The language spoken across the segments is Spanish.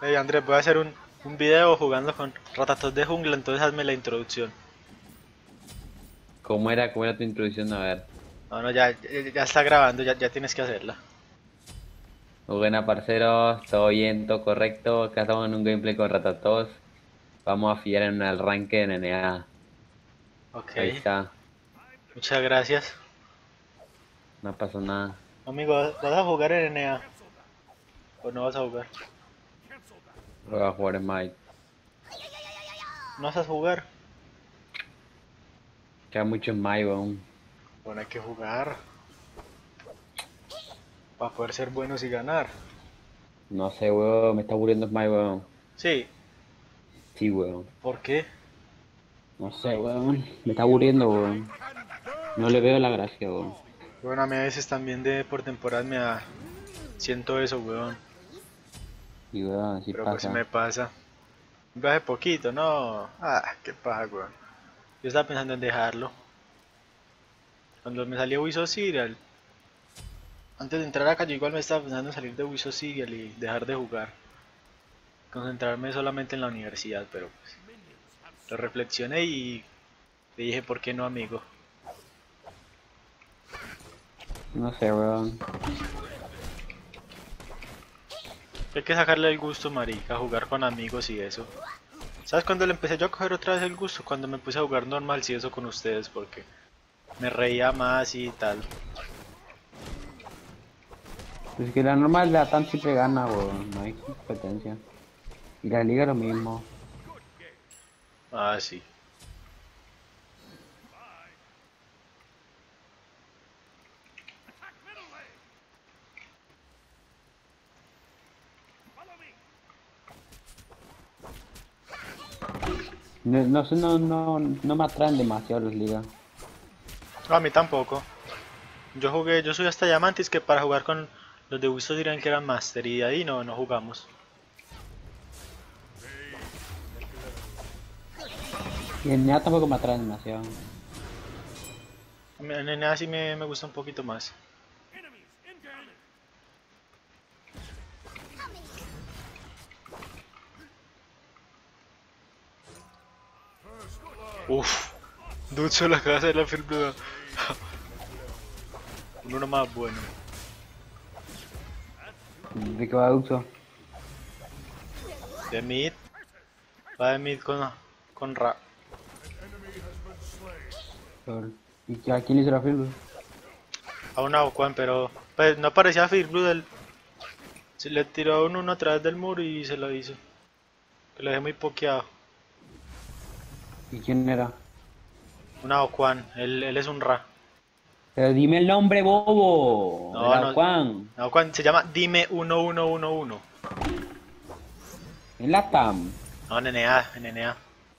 Hey Andrés, voy a hacer un video jugando con ratatos de jungla, entonces hazme la introducción. Cómo era tu introducción? A ver. No, no, ya está grabando, ya tienes que hacerla. Buena, parceros, todo bien, todo correcto. Acá estamos en un gameplay con Ratatos. Vamos a fiar en un arranque de NNA. Ok, Ahí está, muchas gracias. no pasó nada. Amigo, ¿vas a jugar en NA o no vas a jugar? Voy a jugar en Might. ¿No vas a jugar? Queda mucho en Might, weón. Bueno, hay que jugar para poder ser buenos y ganar. No sé, weón, me está aburriendo Might, weón. Sí, Sí, weón. ¿por qué? No sé, weón. Me está aburriendo, weón. No le veo la gracia, weón. Bueno, a mí a veces también de por temporada siento eso, weón. Y weón, así Pero pues se me pasa. pasa. Un viaje poquito, no. Ah, qué paja, weón. Yo estaba pensando en dejarlo. Cuando me salió Wii Serial, antes de entrar acá yo igual me estaba pensando en salir de Wii Serial y dejar de jugar. Concentrarme solamente en la universidad, pero pues lo reflexioné y le dije, ¿por qué no, amigo? No sé, weón. Hay que sacarle el gusto, marica, jugar con amigos y eso. ¿Sabes cuándo le empecé yo a coger otra vez el gusto? Cuando me puse a jugar normal, sí, eso con ustedes, porque me reía más y tal. Pues que la normal, la TAM siempre gana, weón. No hay competencia. Y la liga lo mismo. Ah, sí. No, no sé, no me atraen demasiado las ligas. No, a mí tampoco. Yo subí hasta Diamantes que para jugar con los de Wiso dirían que eran Master y de ahí no jugamos. Y en NEA tampoco me atraen demasiado. En NA sí me gusta un poquito más. Uf, Ducho la casa de la Firblada. Uno más bueno. ¿De qué va Uxo? De mid, va de mid con Ra. ¿Y a quién le hizo la firma? A una Ocuan, pero pues, no parecía Firblue. Se le tiró a uno a través del muro y se lo hizo. Que lo dejé muy pokeado. ¿Y quién era? Una Ocuan, él es un Ra. Pero dime el nombre, bobo, de No, la no, Juan. no, Ocuan se llama Dime 1111. En la TAM. No, NNA.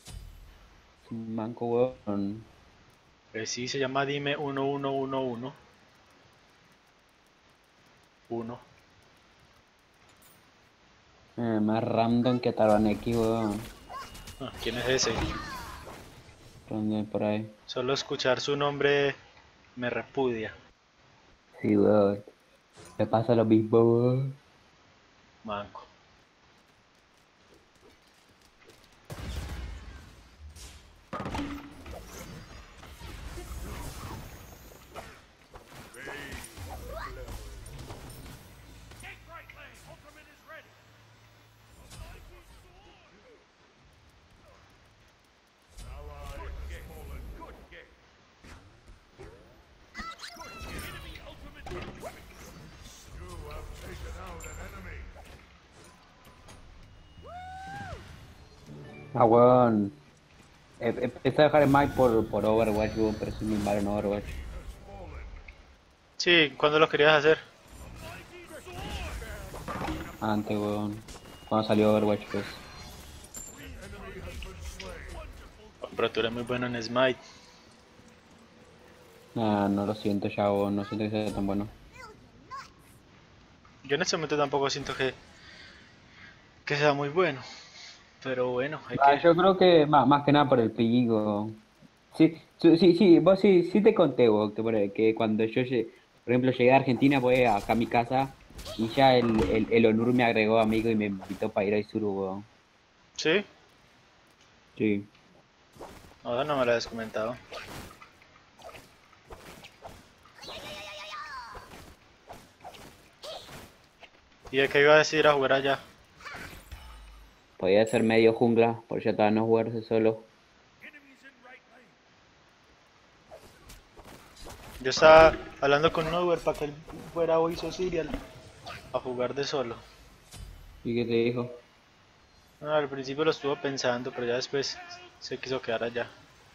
Manco huevón. Pues sí, se llama Dime 1111. Uno. Más random que Taroneki, huevón. Ah, ¿quién es ese? Random por ahí. Solo escuchar su nombre me repudia. Sí, huevón. Me pasa lo mismo, huevón. Manco. Ah, huevón. Empecé a dejar el mic por Overwatch, huevón, pero soy muy malo en Overwatch. Sí, ¿cuándo lo querías hacer? Antes, huevón. Cuando salió Overwatch, pues. Pero tú eres muy bueno en Smite. Nah, no lo siento ya, huevón. No siento que sea tan bueno. Yo en este momento tampoco siento que sea muy bueno. Pero bueno, hay Ah, que... yo creo que más que nada por el pico. Sí, sí, vos sí te conté, vos, que cuando por ejemplo, llegué a Argentina, voy acá a mi casa Y ya el Onur me agregó amigo y me invitó para ir a Isuru, weón. ¿Sí? Sí. Ahora no me lo habías comentado. ¿Y de qué iba a decir a jugar allá? Podía ser medio jungla, por ya estaba no jugarse solo. Yo estaba hablando con Nover para que él fuera hoy Serial a jugar de solo. ¿Y qué te dijo? No, al principio lo estuvo pensando, pero ya después se quiso quedar allá.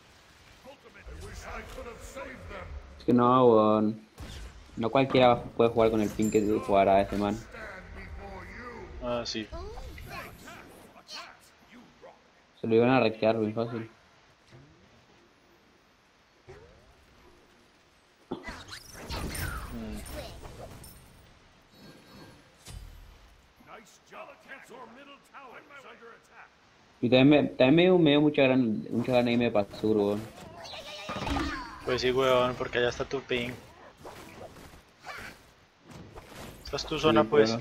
Es que no, weón. No cualquiera puede jugar con el ping que jugará ese man. Ah, sí. Se lo iban a rectear muy fácil. Mm. Y también me dio mucha gana de irme para el sur, weón. Pues sí, weón, porque allá está tu ping. Esta es tu zona, Sí, pues. bueno.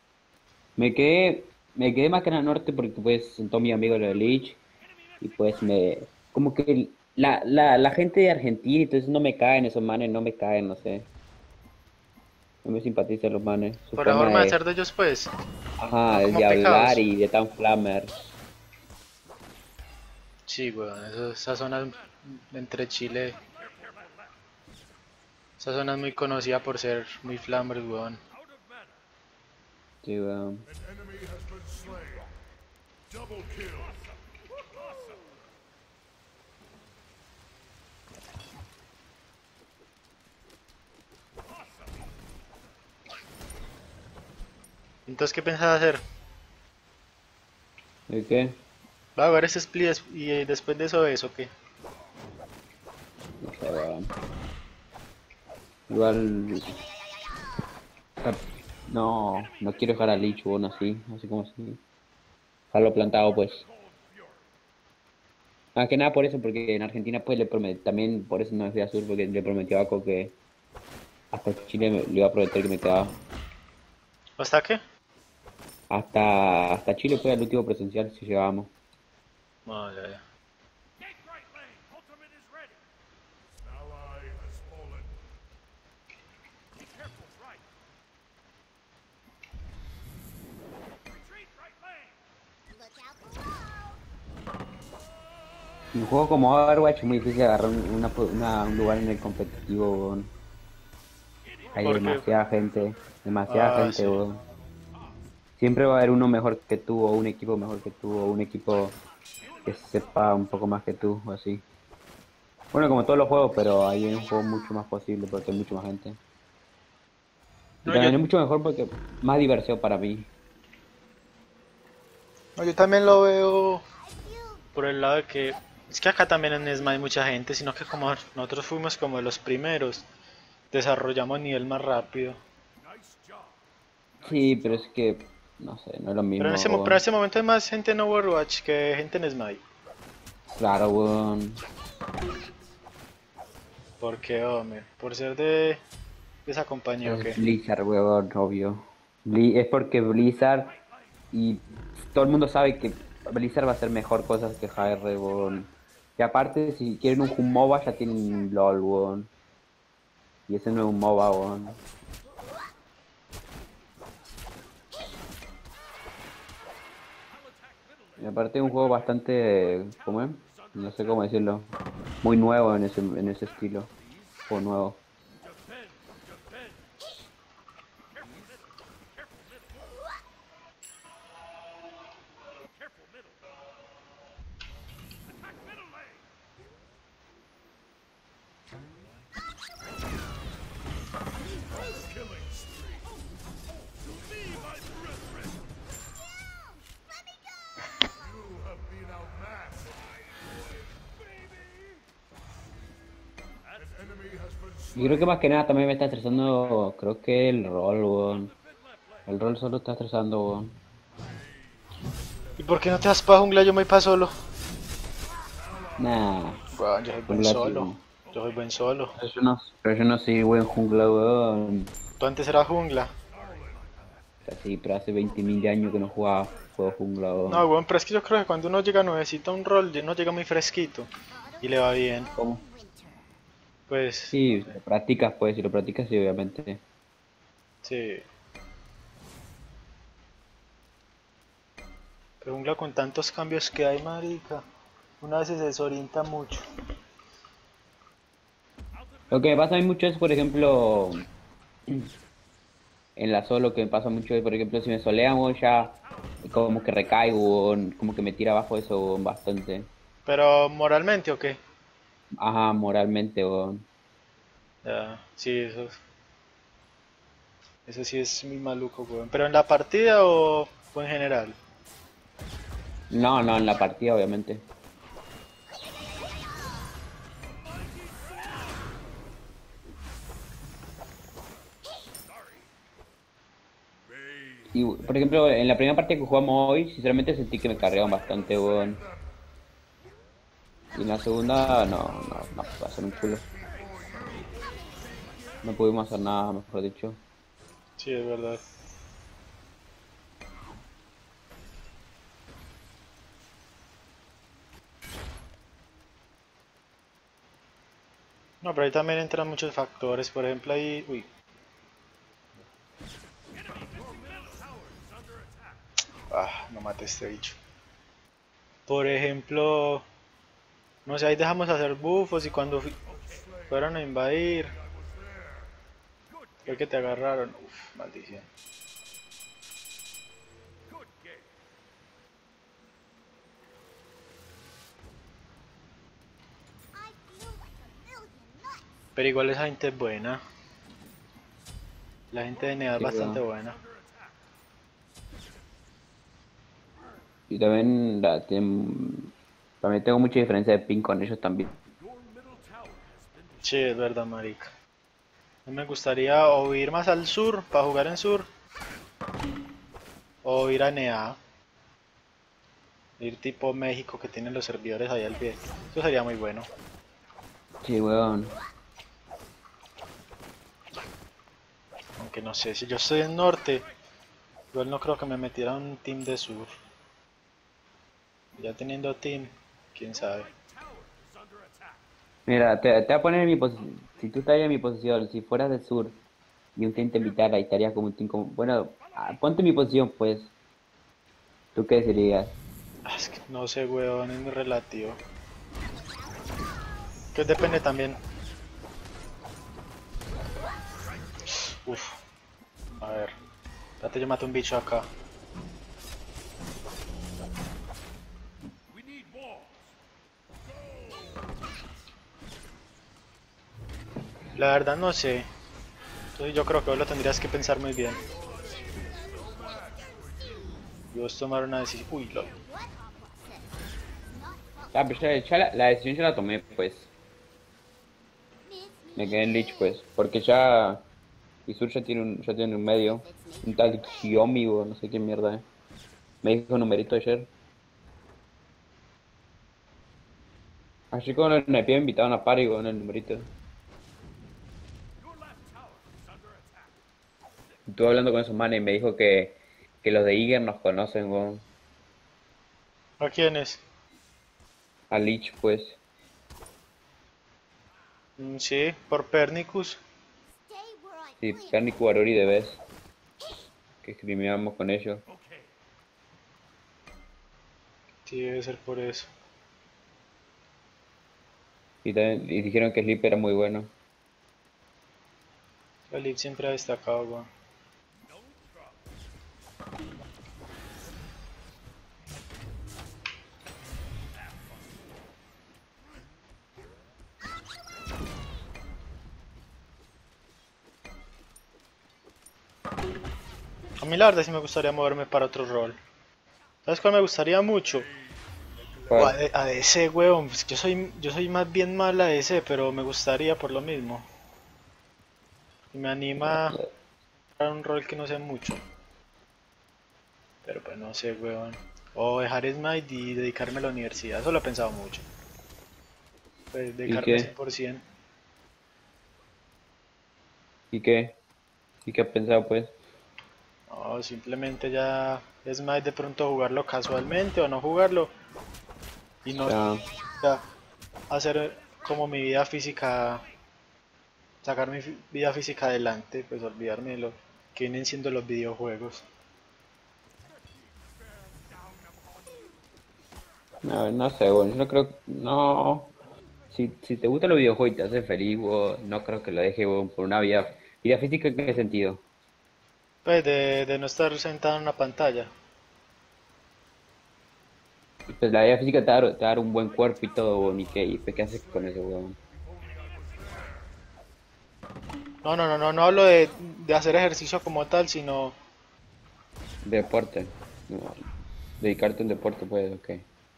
Me quedé más que en el norte porque pues sentó mi amigo lo de Lich y pues como que la gente de Argentina, entonces no me caen esos manes, no me caen, no sé. No me simpatizan los manes. Su Por la forma forma de ser de ellos, pues. ajá, Son como de hablar pecados. y de tan flamer. Sí, weón, esa zona entre Chile. Esa zona es muy conocida por ser muy flamers, weón. Sí, weón. Entonces, ¿qué pensás hacer? ¿De qué? ¿Va a ver ese split y después de eso qué? No sé, weón. Igual, ah, no quiero dejar a Lich, weón, así como así. Dejarlo plantado, pues. Más que nada por eso, porque en Argentina, pues, también por eso no me fui a Sur, porque le prometió a Aco que hasta Chile le iba a prometer que me quedaba. ¿Hasta qué? Hasta Chile fue el último presencial, si llegábamos. No, ya, ya. En un juego como Overwatch es muy difícil agarrar un lugar en el competitivo, weón. Hay Porque, demasiada ah, gente, sí. weón. Siempre va a haber uno mejor que tú, o un equipo mejor que tú, o un equipo que sepa un poco más que tú, o así. Bueno, como todos los juegos, pero ahí es un juego mucho más posible porque hay mucha más gente. Y No, yo, también es mucho mejor porque más diversión para mí. no, yo también lo veo por el lado de que es que acá también en ESMA hay mucha gente, sino que como nosotros fuimos como de los primeros, desarrollamos nivel más rápido. Sí, pero es que, no sé, no es lo Pero mismo, pero en weón. ese momento hay más gente en Overwatch que gente en Smite. Claro, weón. Porque, hombre, por ser de esa compañía o Es qué. Blizzard, weón, obvio. Es porque Blizzard y todo el mundo sabe que Blizzard va a hacer mejor cosas que HR, weón. Y aparte, si quieren un MOBA, ya tienen LOL, weón. Y ese no es un MOBA, weón. Y aparte es un juego bastante, ¿cómo es? No sé cómo decirlo. Muy nuevo en ese estilo. O nuevo. Y creo que más que nada también me está estresando, creo que el rol, weón. El rol solo está estresando, weón. ¿Y por qué no te vas para jungla? Yo me voy para solo. Nah, Bueno, yo soy buen jungla solo. sí. Yo soy buen solo. Pero yo no soy buen jungla, weón. Tú antes eras jungla. O sea, sí, pero hace 20.000 de años que no jugaba juego jungla, No, weón. weón, pero es que yo creo que cuando uno llega nuevecito a un rol, uno llega muy fresquito y le va bien. ¿Cómo? Pues, no Sí, si sé. lo practicas, pues, si lo practicas, sí, obviamente. Sí. Pero jungla con tantos cambios que hay, marica. Una vez se desorienta mucho. Lo que me pasa a mí mucho es, por ejemplo, en la solo, que me pasa mucho es, por ejemplo, si me solean, weón, ya como que recaigo, weón, como que me tira abajo eso, weón, bastante. Pero moralmente, ¿o qué? Ajá, moralmente, weón. Ya, sí, eso sí es muy maluco, weón. ¿Pero en la partida o en general? No, no, en la partida, obviamente. Y, por ejemplo, en la primera partida que jugamos hoy, sinceramente sentí que me cargaban bastante, weón. Y en la segunda, no, va a ser un culo. No pudimos hacer nada, mejor dicho. Sí, es verdad. No, pero ahí también entran muchos factores. Por ejemplo, ahí... Uy. Ah, no mate este bicho. Por ejemplo... No sé, ahí dejamos hacer bufos y cuando fueron a invadir... Creo que te agarraron. Uf, maldición. Pero igual esa gente es buena. La gente de Nea es Sí, bastante weón. buena. Y también, también tengo mucha diferencia de ping con ellos también. Sí, es verdad, marica. No me gustaría o ir más al sur para jugar en sur o ir a NEA, ir tipo México que tienen los servidores ahí al pie. Eso sería muy bueno. Sí, weón. Aunque no sé, si yo estoy en norte, igual no creo que me metiera a un team de sur. Ya teniendo team, quién sabe. Mira, te voy a poner en mi posición. Si tú estarías en mi posición, si fueras del sur y un team te invitara y estarías como un team como... Bueno, ponte en mi posición, pues. ¿Tú qué dirías? Ah, es que no sé, weón, es muy relativo. Que depende también. Uf, a ver. Espérate, yo mato un bicho acá. La verdad no sé. Entonces yo creo que vos lo tendrías que pensar muy bien. Y vos tomar una decisión. Uy, lol. Ah, pero ya la decisión ya la tomé, pues. Me quedé en Lich, pues. Porque ya... Y Sur ya tiene un medio. Un tal Xiaomi o no sé qué mierda, eh. Me dijo un numerito ayer. Así como me pide invitado a una party con el numerito. Estuve hablando con esos manes y me dijo que los de Iger nos conocen, weón. ¿A quién es? A Lich, pues. Sí, por Pernicus. Sí, Perniku Arori de vez. Que escribíamos con ellos. Sí, debe ser por eso. Y dijeron que Sleep era muy bueno. Khalid siempre ha destacado, weón. A mí la verdad sí me gustaría moverme para otro rol. ¿Sabes cuál me gustaría mucho? O ¿Cuál? ADC, weón. Pues yo soy más bien mal ADC, pero me gustaría por lo mismo. Y me anima a un rol que no sé mucho. Pero pues no sé, weón. O dejar Smite y dedicarme a la universidad. Eso lo he pensado mucho. Pues ¿Y dedicarme qué? 100%. ¿Y qué? ¿Y qué has pensado, pues? No, simplemente ya es más de pronto jugarlo casualmente o no jugarlo y no Ya, ya, hacer como mi vida física, sacar mi vida física adelante, pues olvidarme de lo que vienen siendo los videojuegos. no, no sé, bueno, yo creo, no, si te gustan los videojuegos y te hace feliz, weón, no creo que lo dejes, weón, por una vida física, ¿en qué sentido? Pues de no estar sentado en una pantalla. Pues la vida física te va a dar un buen cuerpo y todo, weón, ¿y qué? ¿Y pues, qué haces con eso, weón? No hablo de hacer ejercicio como tal, sino... Deporte, no, dedicarte a un deporte, pues, ok.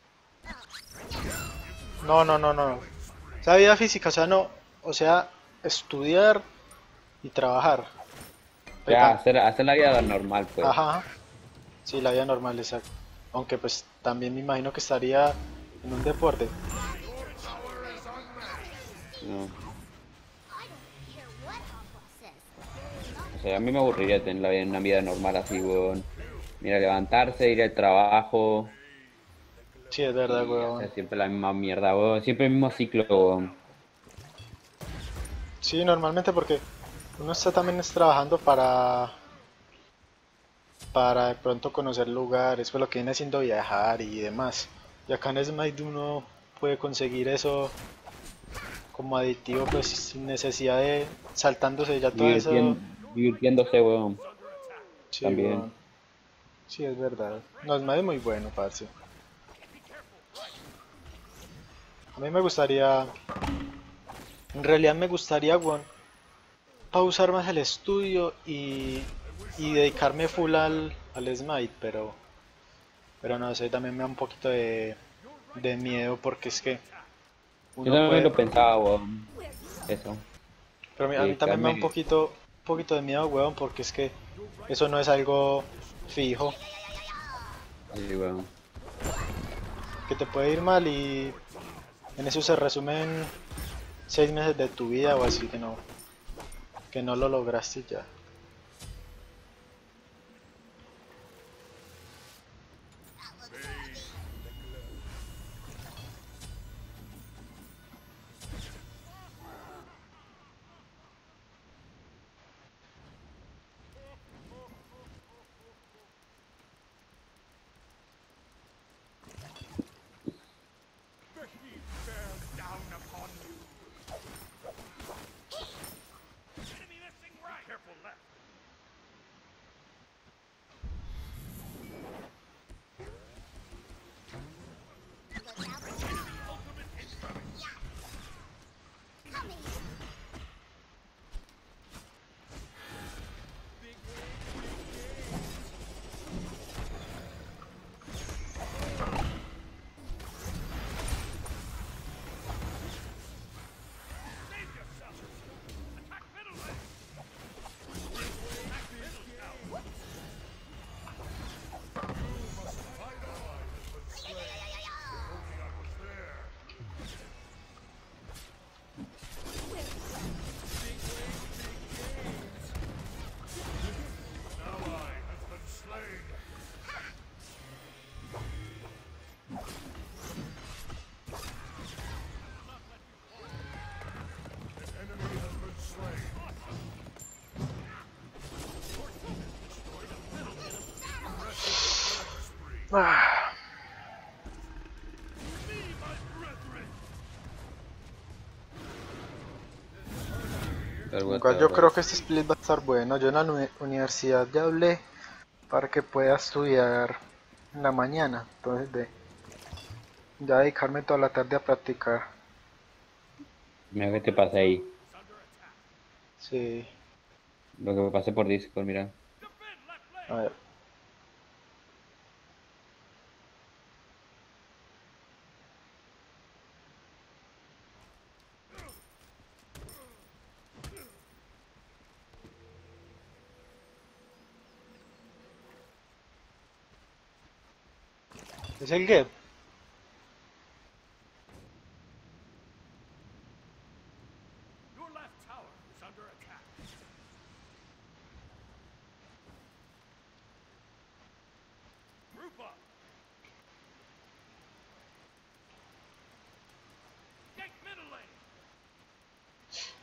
No. O sea, vida física, o sea, no, o sea, estudiar y trabajar. Pues, Ya, hacer la vida normal, pues. ajá, sí, la vida normal, exacto. Aunque pues también me imagino que estaría en un deporte. No. O sea, a mí me aburriría tener una vida normal así, weón. Mira, levantarse, ir al trabajo Sí, es verdad, y weón. hacer siempre la misma mierda, weón. Siempre el mismo ciclo, weón. Sí, normalmente porque uno está también es trabajando para de pronto conocer lugares, pues lo que viene siendo viajar y demás. Y acá en Smite uno puede conseguir eso como aditivo, pues sin necesidad de saltándose ya todo eso. Divirtiéndose, weón. Sí, También. weón. Sí, es verdad. No, Smite es muy bueno, parce. A mí me gustaría, en realidad me gustaría, weón, pausar más el estudio y dedicarme full al Smite, pero no sé, también me da un poquito de miedo porque es que Yo uno también puede, lo pensaba, weón. Eso. pero a mí también me da Dedicarme. un poquito de miedo, weón, porque es que eso no es algo fijo, Sí, weón. que te puede ir mal y en eso se resumen 6 meses de tu vida o así que no lo lograste ya. Ah, Algo igual está yo raro. creo que este split va a estar bueno. Yo en la universidad ya hablé para que pueda estudiar en la mañana, entonces ya dedicarme toda la tarde a practicar. Mira qué te pasa ahí. Sí, Lo que me pasé por Discord, mira. a ver. ¿Es el Get?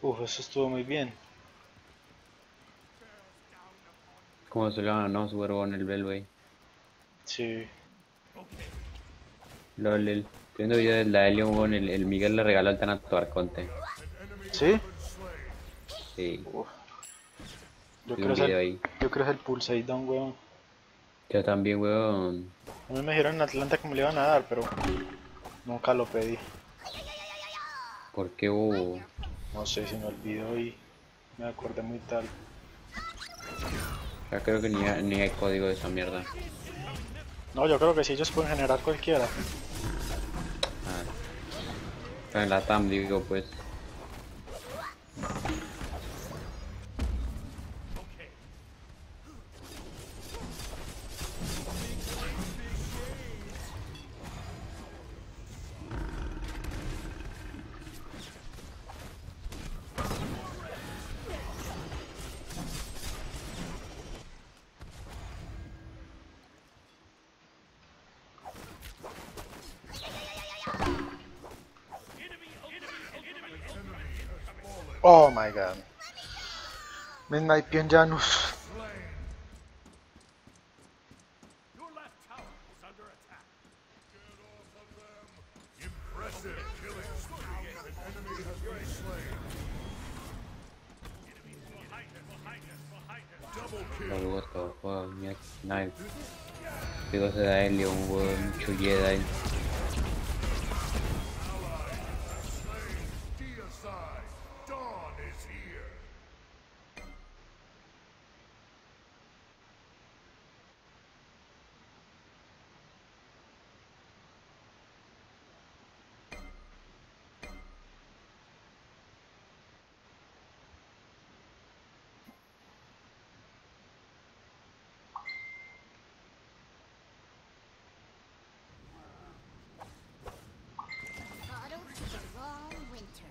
Uf, eso estuvo muy bien. Como se le van a no su huevón el Bellway. Sí. LOL, estoy viendo video de la Helium, weón, el Miguel le regaló el Tanato Arconte. ¿Sí? Sí, Uf. Yo vi creo un es el, video ahí. yo creo es el Pulseidon, weón. Yo también, weón. A mí me dijeron en Atlanta que me lo iban a dar, pero nunca lo pedí. ¿Por qué hubo? No sé, se me olvidó y me acordé muy tarde. Ya creo que ni hay código de esa mierda. No, yo creo que sí, ellos pueden generar cualquiera. Ah, está en la TAM, digo, pues. Oh my god. Midnight Pion Janus. LOL, what the fuck, mira, knife. Digo, se da Helium, weón, mucho Jedi. Autumn is a long winter.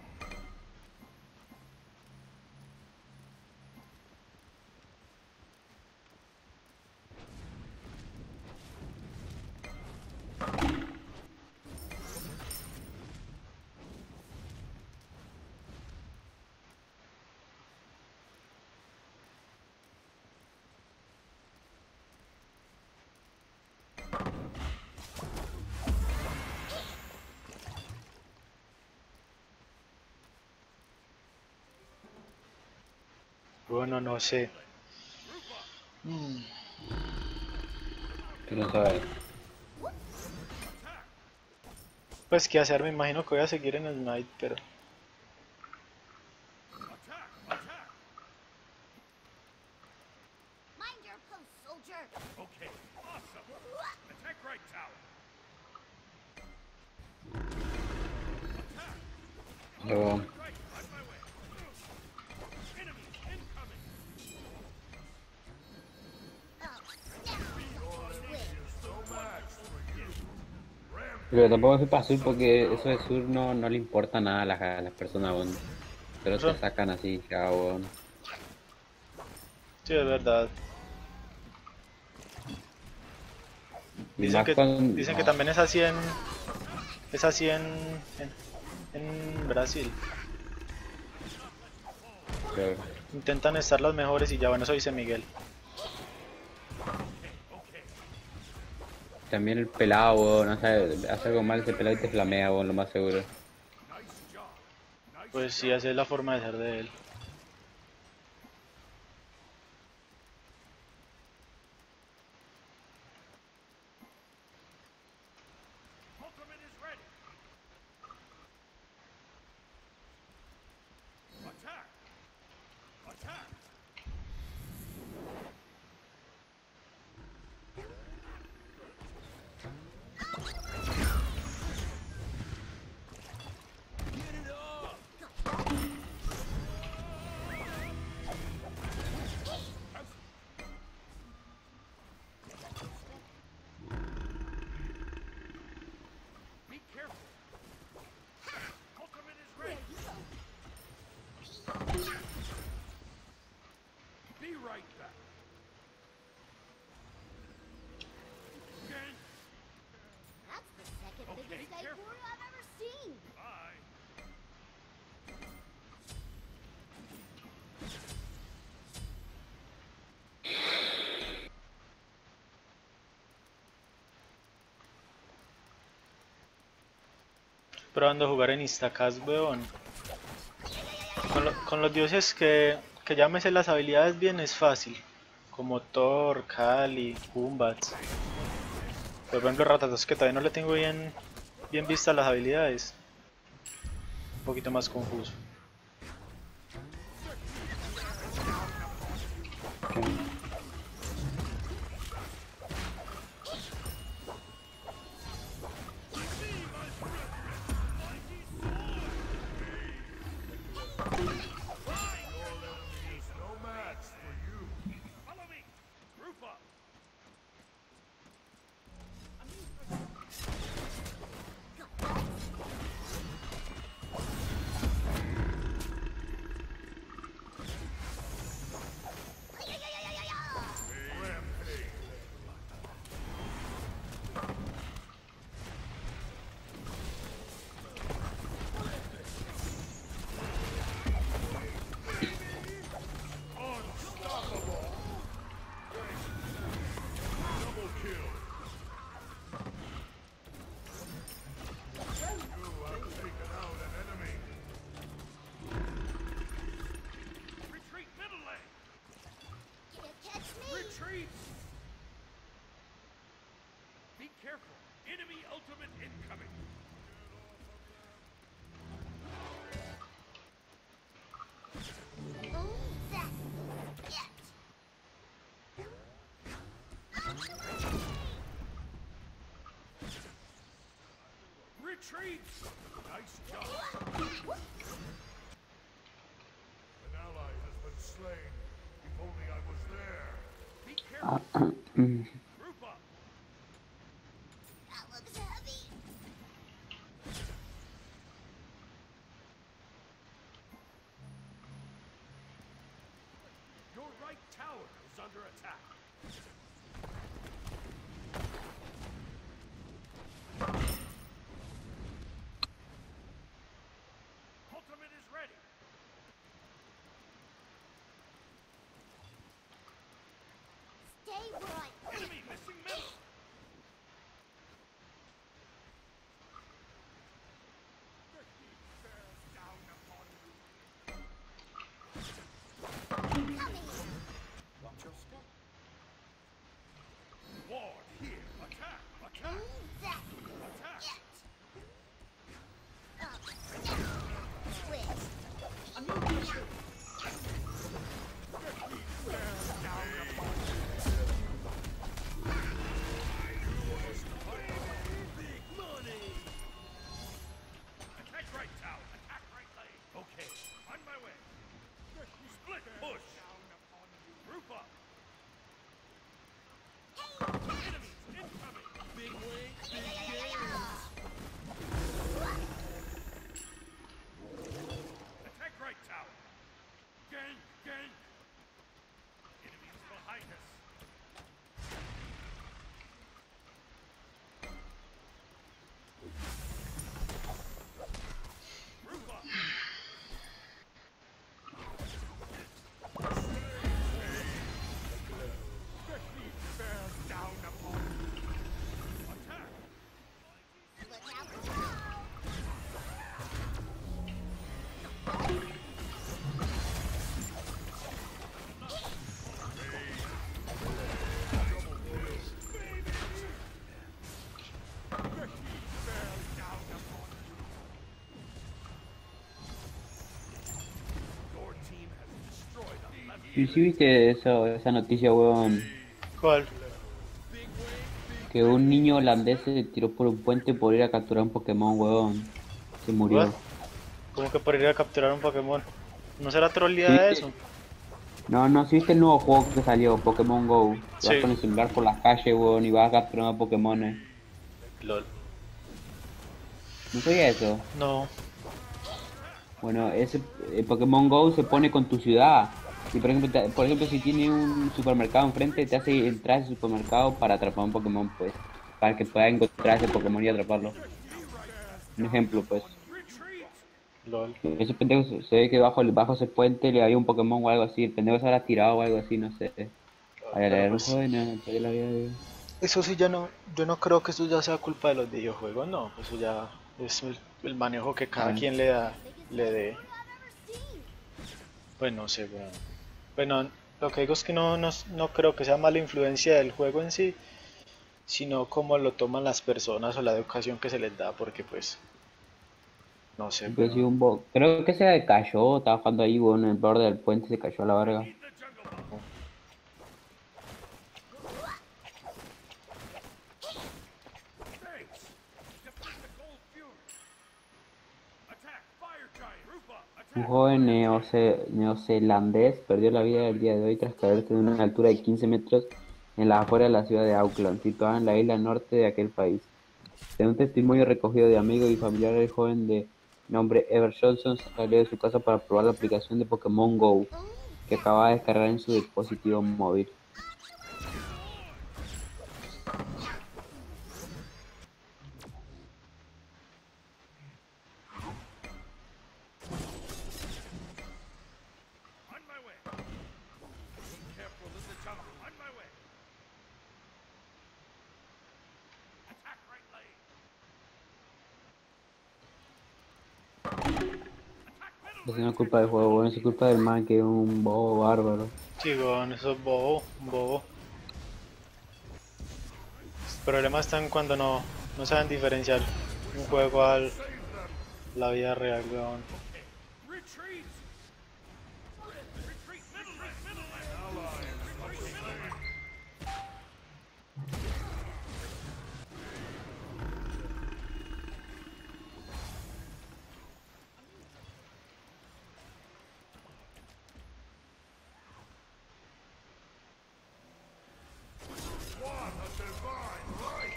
Bueno, no sé. Tú no sabes. Pues qué hacer, me imagino que voy a seguir en el Smite, pero... Mind your post, soldier. Luego, pero tampoco fui para sur porque eso de sur no le importa nada a las personas, weón. Pero te Eso, sacan así, ya, weón. sí, es verdad. Y más con... Dicen que No, también es así en Brasil. pero Intentan estar los mejores y ya bueno, eso dice Miguel. también el pelado, weón, hace algo mal ese pelado y te flamea, weón, lo más seguro. Pues sí, esa es la forma de ser de él. probando jugar en Instacast, weón. Con los dioses que ya me sé las habilidades bien es fácil. Como Thor, Kali, Gumbats. Por ejemplo, Ratatos que todavía no le tengo bien vistas las habilidades. Un poquito más confuso. Oh, that yet. Retreat! Nice job. An ally has been slain. If only I was there. Be careful. Group up. That looks heavy. Your right tower is under attack. Ultimate is ready. Stay where I am. Enemy missing middle. Down upon you. Coming. Watch your step. Ward here. Attack. Attack. That Attack. yet. Twist. Attack right tower. Attack right lane. Okay. On my way. Split push. Group up. Enemies incoming. Big wing. Big Attack right tower. Gang. Gang. Enemies behind us. Group up. Bears down upon you. Attack. Look out below. Your team has destroyed a left. ¿Y si viste eso, esa noticia, weón? ¿Cuál? Que un niño holandés se tiró por un puente por ir a capturar un Pokémon, weón. Se murió. ¿What? ¿Cómo que por ir a capturar un Pokémon? ¿No será ¿Sí troleada viste? eso? No, no, si viste el nuevo juego que salió, Pokémon Go. Sí. Vas con el celular por las calles, weón, y vas capturando Pokémones. LOL. ¿No sabía eso? No. Bueno, ese Pokémon Go se pone con tu ciudad. Y por ejemplo, si tiene un supermercado enfrente, te hace entrar a ese supermercado para atrapar un Pokémon, pues. Para que puedas encontrar ese Pokémon y atraparlo. Un ejemplo, pues. LOL. Ese pendejo se ve que bajo ese puente le había un Pokémon o algo así. El pendejo se habrá tirado o algo así, no sé. A Pero leer un pues, joven, la vida de... eso sí ya no, yo no creo que eso ya sea culpa de los videojuegos, no, eso ya es el manejo que cada Ah, quien le da, le dé. I've ever seen. Pues no sé, weón. Bueno, lo que digo es que no creo que sea mala influencia del juego en sí, sino cómo lo toman las personas o la educación que se les da, porque pues, no sé, siempre he sido weón. un bo... Creo que se cayó, estaba jugando ahí, bueno, en el borde del puente se cayó a la verga. Eat the jungle buff. Thanks. Deflect the cold fury. Attack, fire giant. Roof up. Un Attack, joven fire giant. neozelandés perdió la vida el día de hoy tras caerse de una altura de 15 metros en las afueras de la ciudad de Auckland, situada en la isla norte de aquel país. Según un testimonio recogido de amigos y familiares, el joven de nombre Ever Johnson salió de su casa para probar la aplicación de Pokémon Go, Oh, que acababa de descargar en su dispositivo móvil. On my way. Be careful in the jungle. On my way. Attack right lane. Attack middle Eso no lane. es culpa del juego, bueno, eso es culpa del man que es un bobo bárbaro. Sí, weón, eso es bobo, bobo. El problema está en cuando no saben diferenciar un juego a la vida real, weón. Retreat. Retreat middle lane. Middle lane. Retreat middle lane. What a divine right.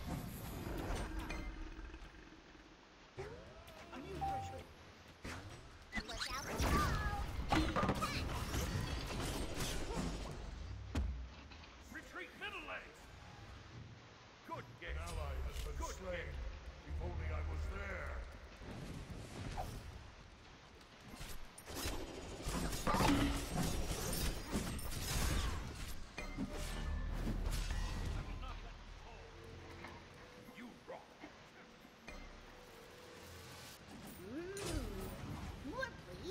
look out. Retreat middle lane. Good game. Ally has been good slain. Game. If only I was there. You rock. More, please.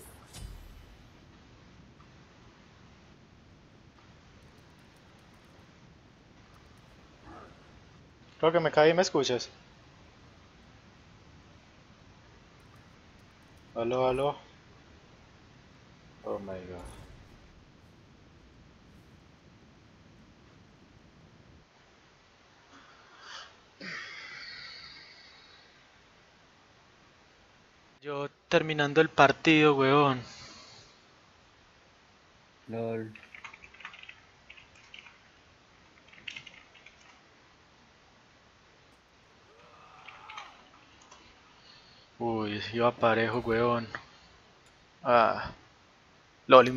Creo que me caí y me escuchas. Aló, aló. Oh my god. Yo terminando el partido, weón. LOL. Uy, iba parejo, weón. Ah, lol,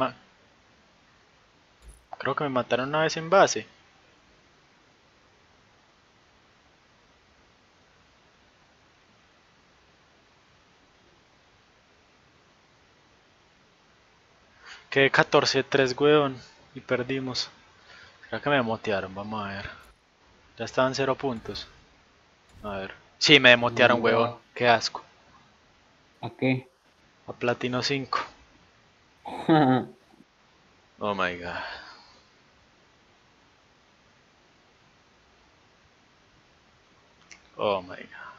creo que me mataron una vez en base. Quedé 14-3, weón. Y perdimos. ¿Será que me demotearon? Vamos a ver. Ya estaban 0 puntos. A ver. Sí, me demotearon, weón. No. Qué asco. ¿A qué? A platino 5. Oh my god. Oh my god.